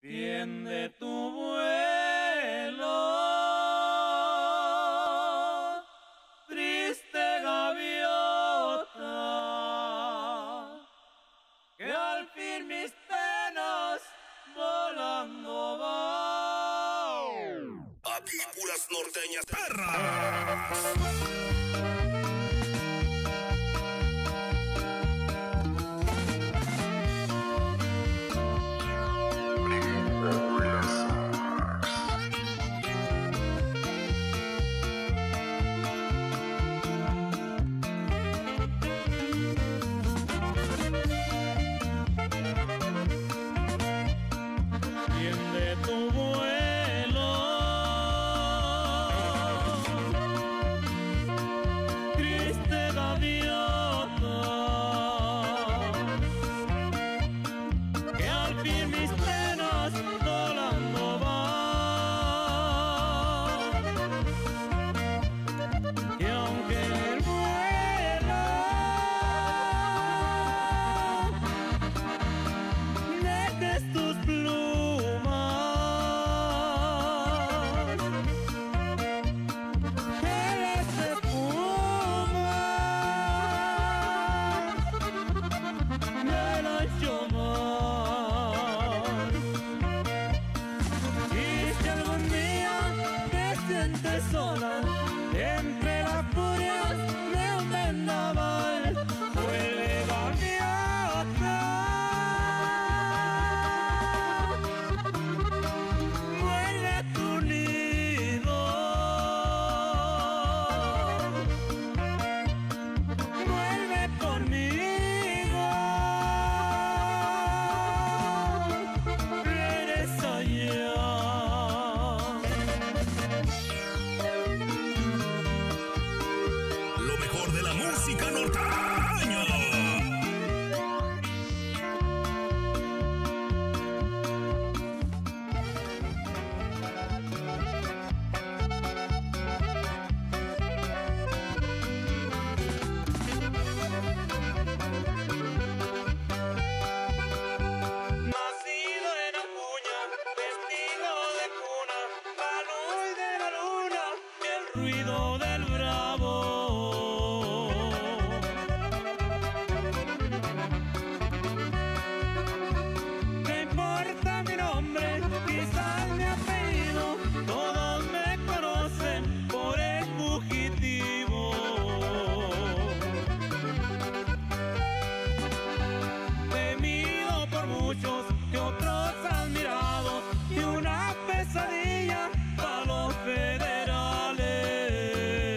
Tiende tu vuelo, triste gaviota, que al fin mis penas volando van. Aquí puras norteñas perras. Tiende tu vuelo, triste gaviota, que al fin mis penas volando van, que aunque el vuelo dejes tus plumas, que las espumas del ancho mar. Y si algún día te sientes sola entre las furias de un vendaval, vuelve gaviota, vuelve a tu nido, vuelve conmigo, regresa ya. Lo mejor de la música norteña. Nacido en Acuña, vestido de cuna, a luz de la luna y el ruido del bravo. ¿Qué importa mi nombre? Quizás mi apellido, todos me conocen por el fugitivo. Temido por muchos que otros admirados y una pesadilla para los federales.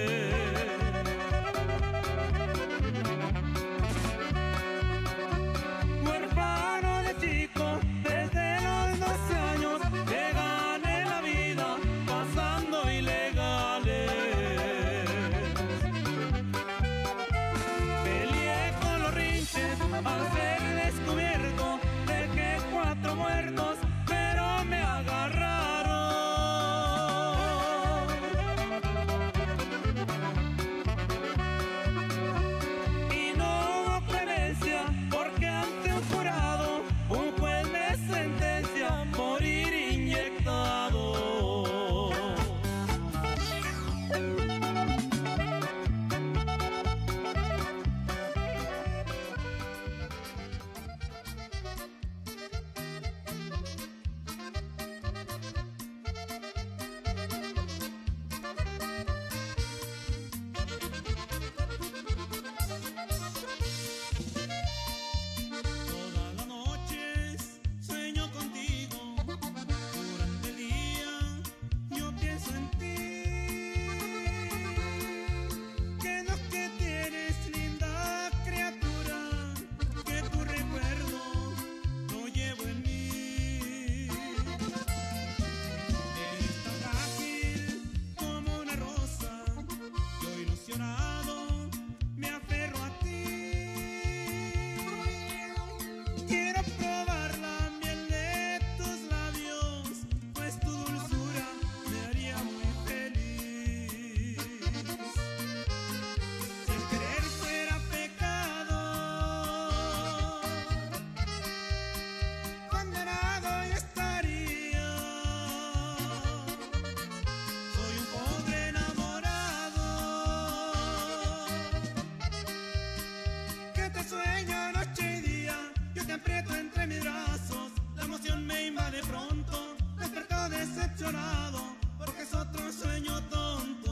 día de pronto despertó decepcionado porque es otro sueño tonto.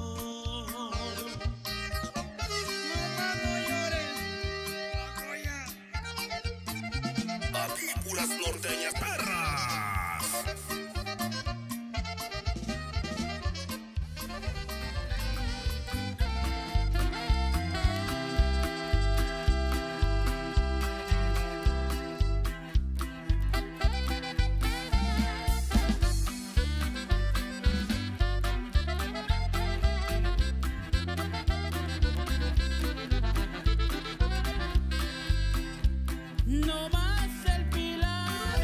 Aquí puras norteñas perras. No más el pilar.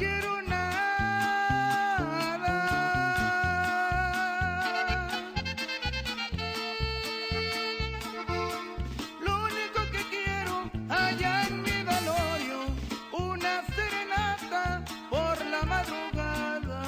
quiero nada. Lo único que quiero allá en mi velorio, una serenata por la madrugada.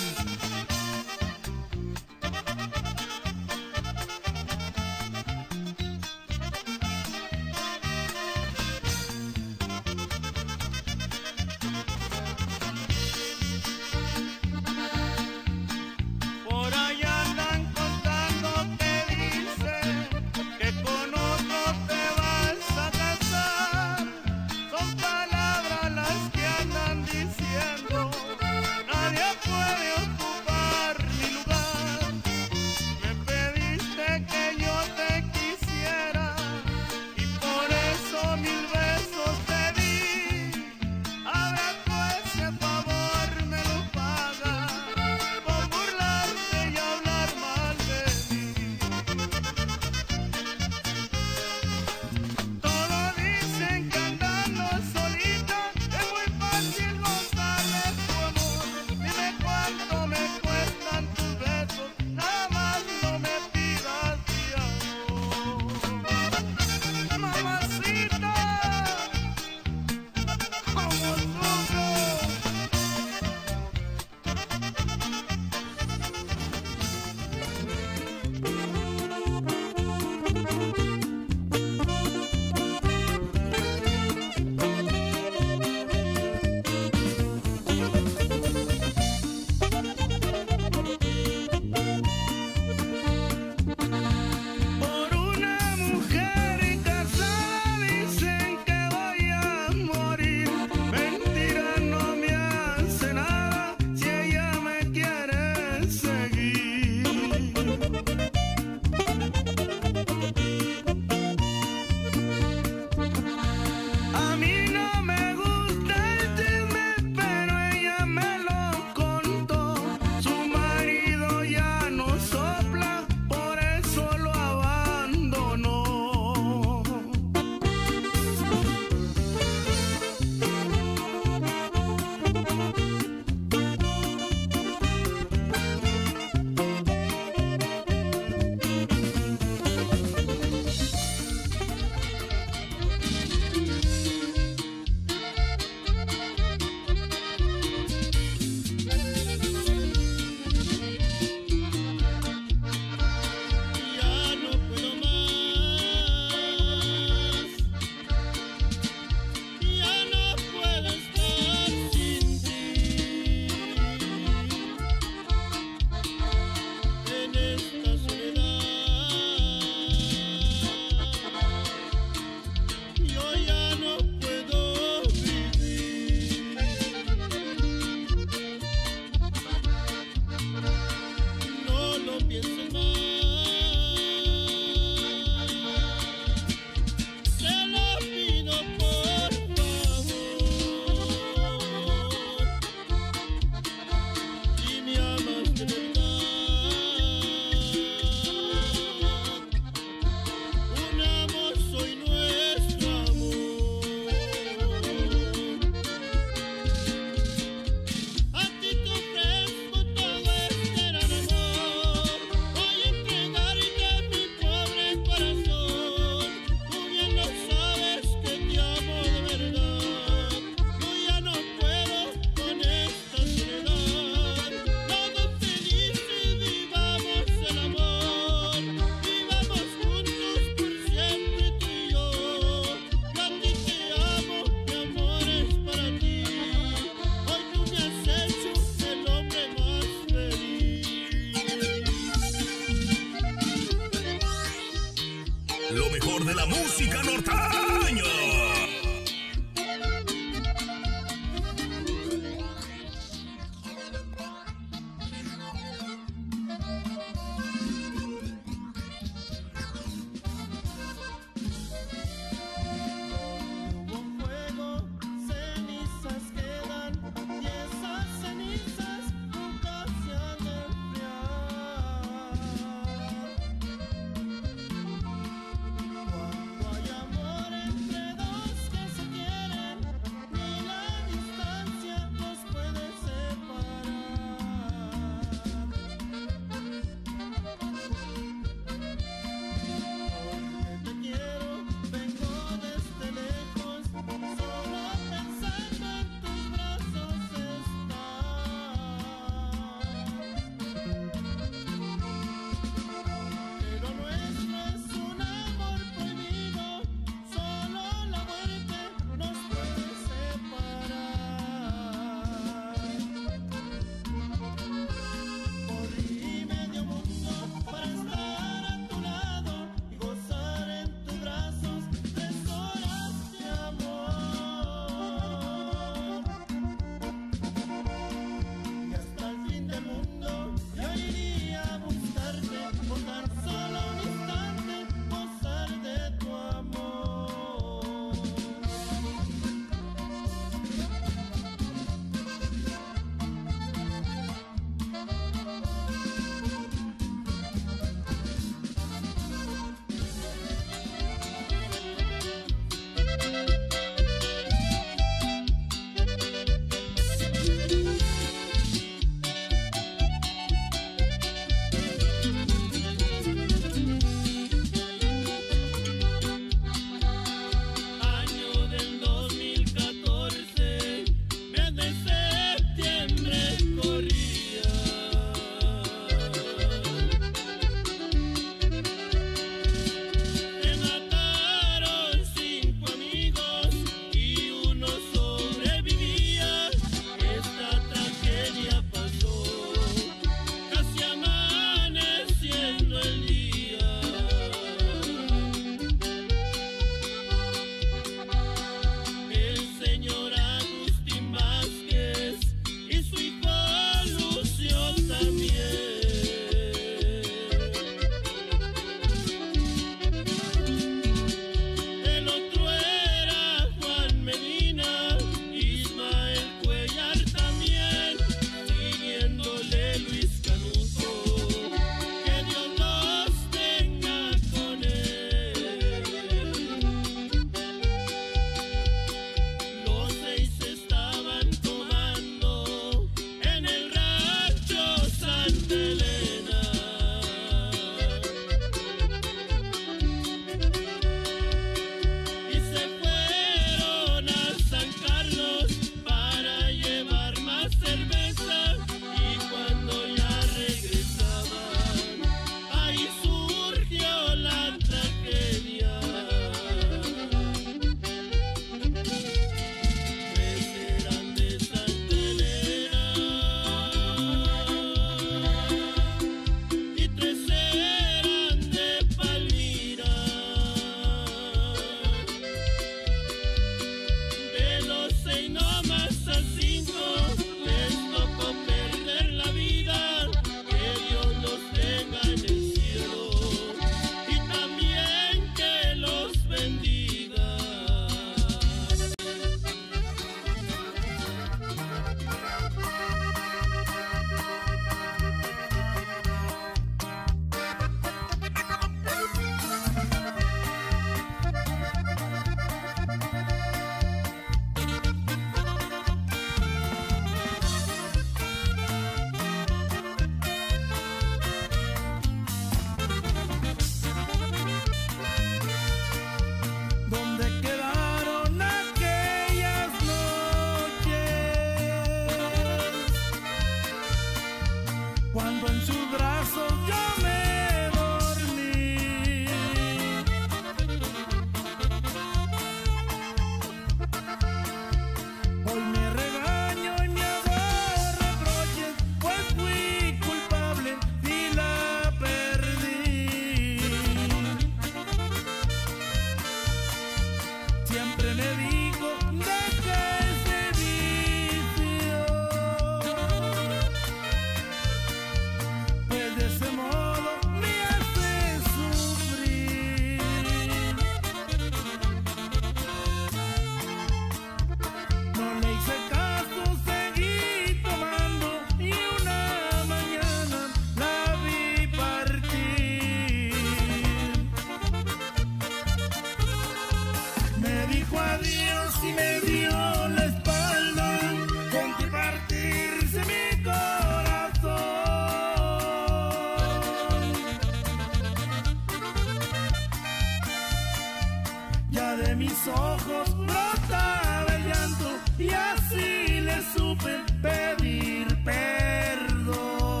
mis ojos brotaba el llanto y así le supe pedir perdón.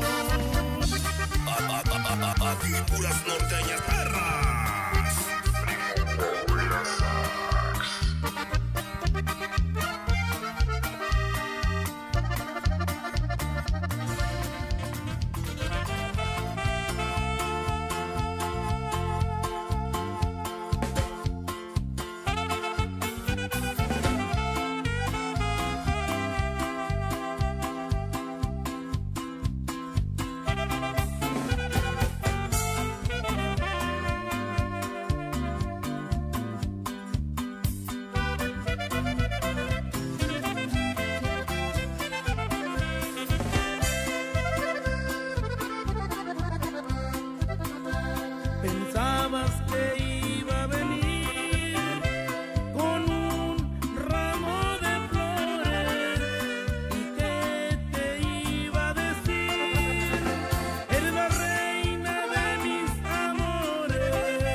Aquí puras norteñas perras. Pensabas que iba a venir con un ramo de flores y que te iba a decir: eres la reina de mis amores.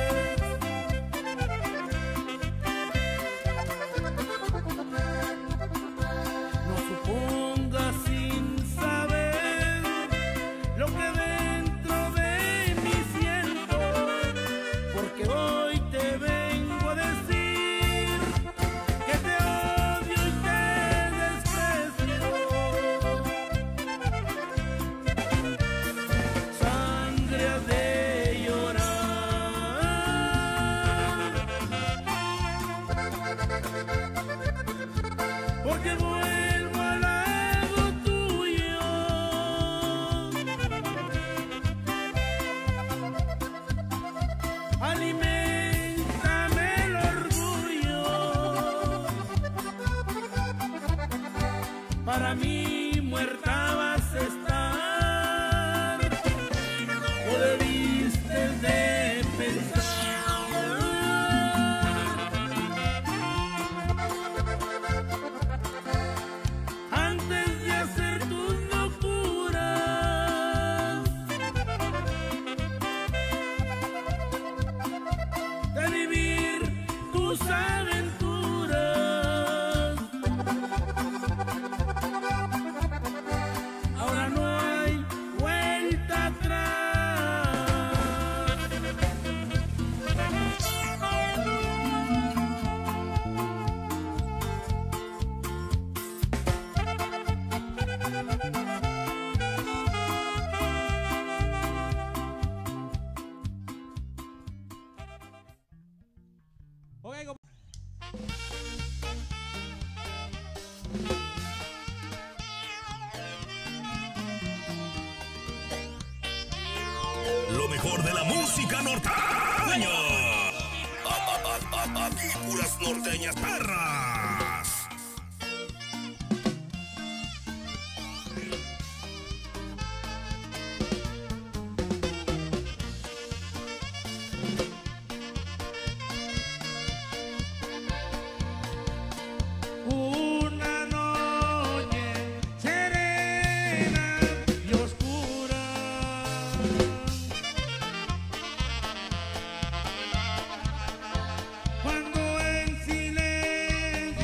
No supongas sin saber lo que dentro de mí siento, porque hoy te vengo a decir que te odio y te desprecio. Sangre has de llorar, porque vuelvo al lado tuyo. Aliméntame el orgullo. Para mí muerta vas a estar, o debiste de pensar antes de hacer tus locuras, de vivir tus aventuras. Ahora no hay vuelta atrás. Lo mejor de la música norteña. Aquí puras norteñas perras. Una noche serena y oscura, cuando en silencio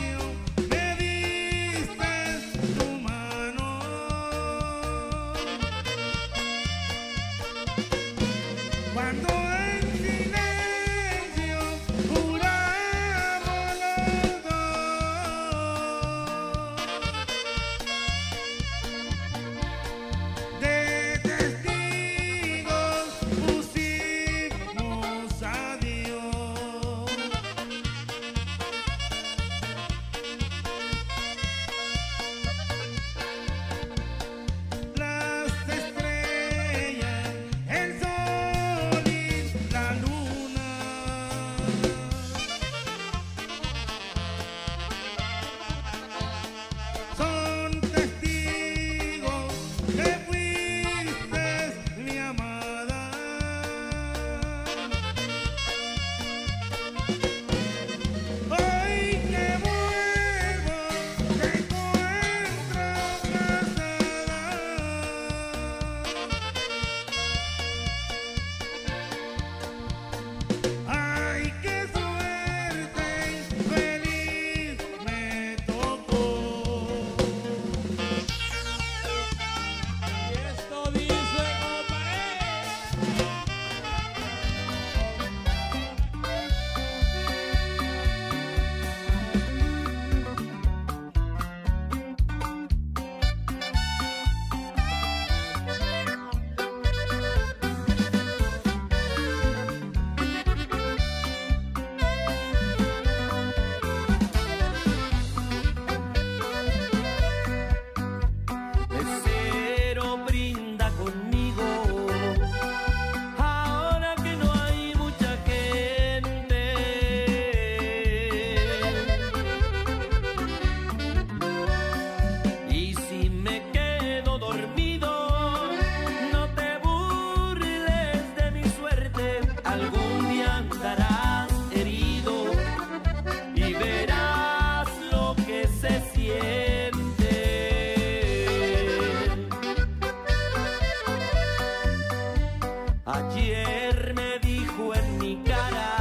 Ayer me dijo en mi cara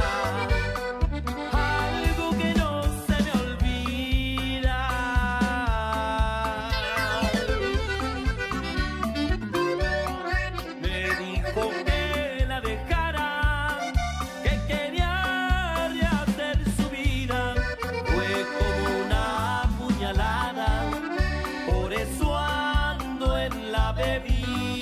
algo que no se me olvida. Me dijo que la dejara, que quería rehacer su vida. Fue como una puñalada, por eso ando en la bebida.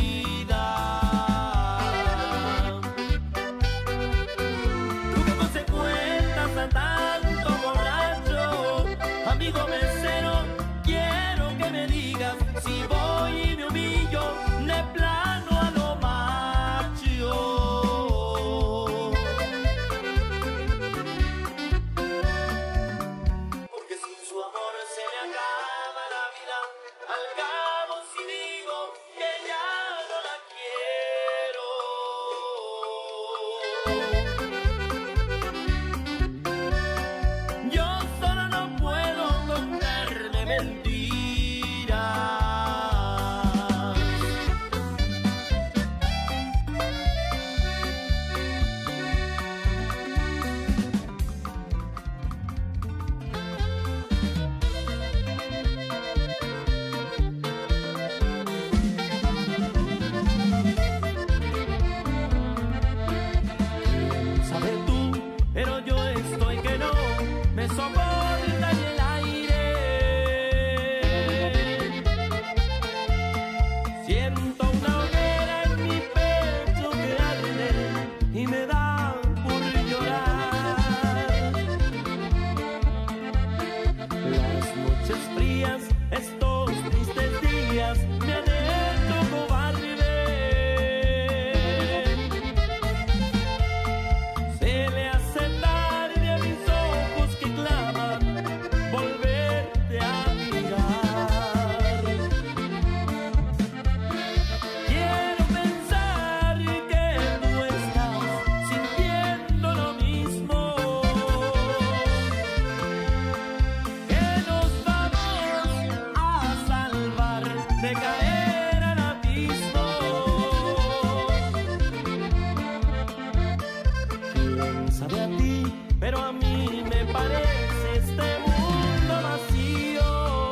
Tanto borracho, amigo mesero, quiero que me digas si voy y me humillo de plano a lo macho. Porque sin su amor se me acaba la vida. Al cabo si digo que ya no la quiero. Pero yo estoy que no me soporta ni el aire. Siento una hoguera en mi pecho que arde y me da por llorar. Las noches frías, estos tristes días me han hecho cobarde. De caer al abismo. ¿Quién sabe a ti? Pero a mí me parece este mundo vacío.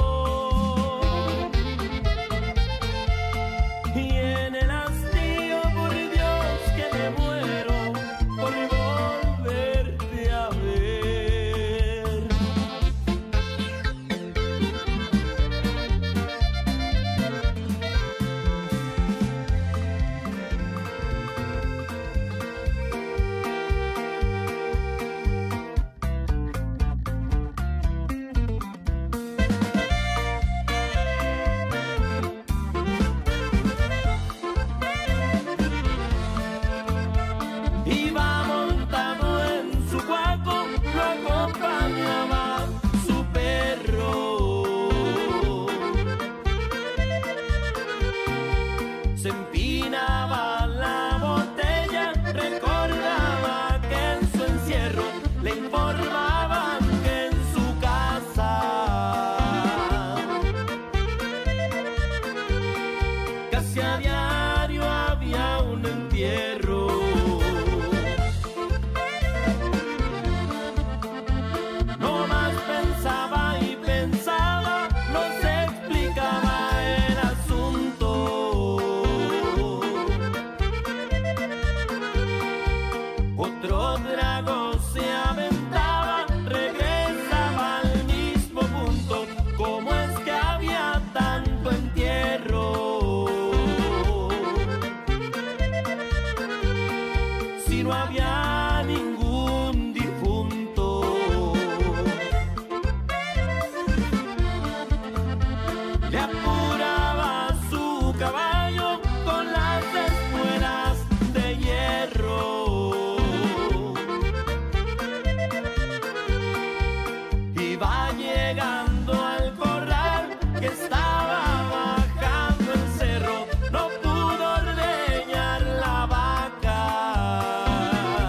Y en el hastío, por Dios que me muero por volverte a ver. Iba montado en su guaco, lo acompañaba su perro. Se empinaba la botella, recordaba que en su encierro le informaban que en su casa casi a diario había un entierro. Otro trago se aventaba, regresaba al mismo punto. ¿Cómo es que había tanto entierro? Si no había ningún difunto. Le apuraba su caballo con las espuelas de hierro. Iba llegando al corral que estaba bajando el cerro, no pudo ordeñar la vaca.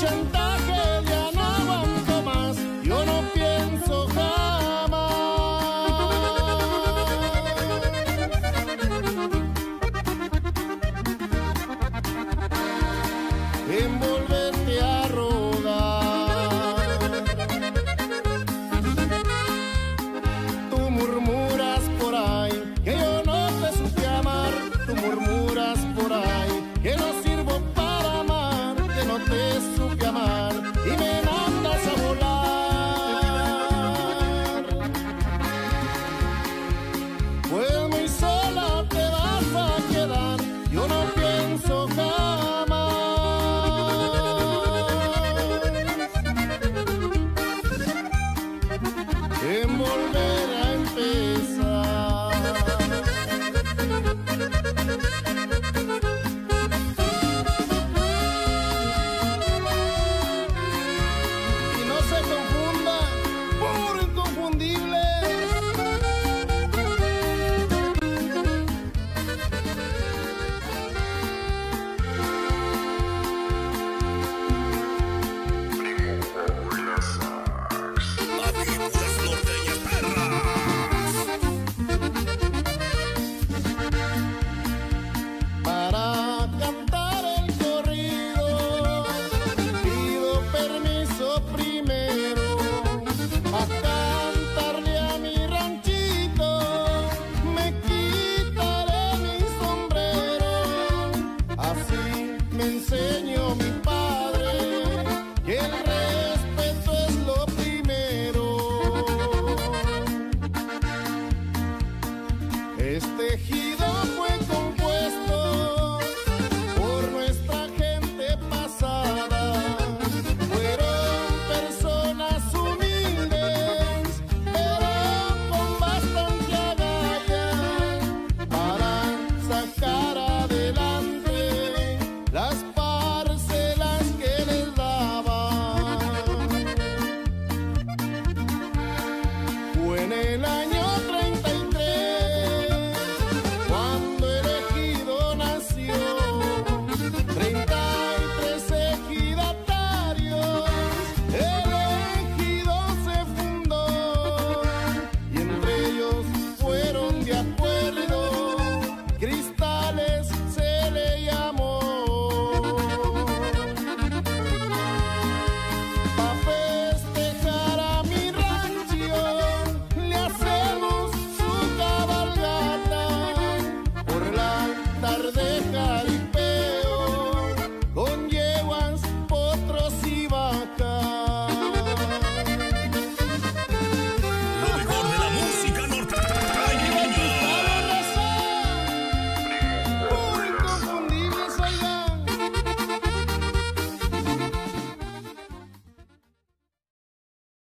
chantaje ya no aguanto más, yo no pienso en volverte a rogar. Tú murmuras por ahí que yo no te supe amar, tú murmuras por ahí que no sirvo para amar, que no te supe amar y me mandas a volar. Pues muy sola te vas a quedar, yo no pienso en volver a empezar. Y no se confunda, puro inconfundible. Para cantar el corrido pido permiso primero a cantarle a mi ranchito, me quitaré mi sombrero, así me enseñó mi padre que el respeto es lo primero. Este ejido fue